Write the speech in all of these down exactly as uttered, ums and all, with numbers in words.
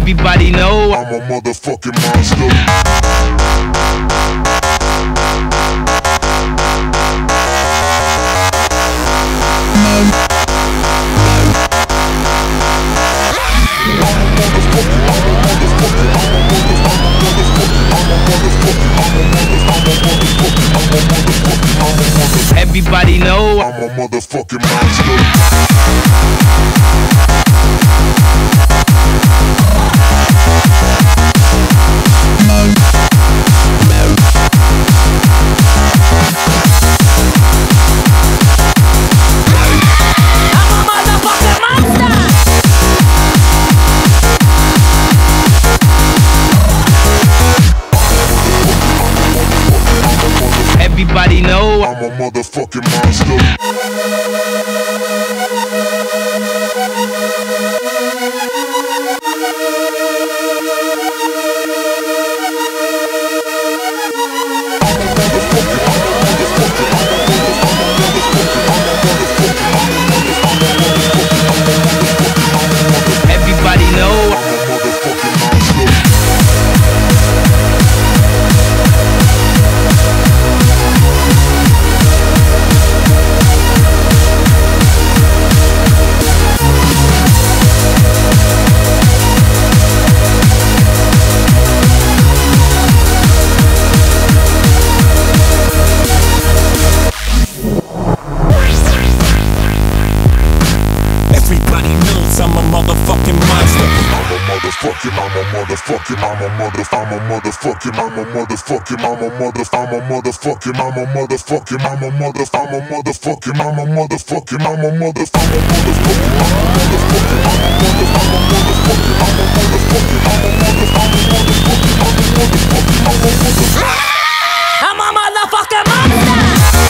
Everybody know I'm a motherfucking monster. Everybody know I'm a motherfucking monster. Everybody know I'm a motherfucking monster. Everybody know I'm a motherfucking monster. I'm a motherfucking, I'm a motherfucking, I'm a mother, I'm a motherfucking, I'm a motherfucking, I'm a mother, I'm a motherfucking, I'm a motherfucking, I'm a mother, I'm a motherfucking, I'm a motherfucking, I'm a mother, I'm a motherfucking, I'm a motherfucking, I'm a motherfucking, I'm a motherfucking, I'm a motherfucking, I'm a mother, I'm a motherfucking, I'm a motherfucking, I'm a mother. I'm a motherfucking monster.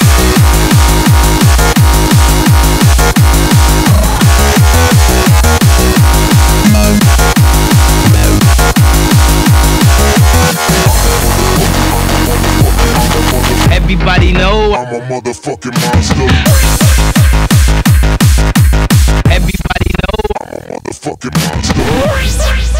Everybody know I'm a motherfucking monster. Everybody know I'm a motherfucking monster.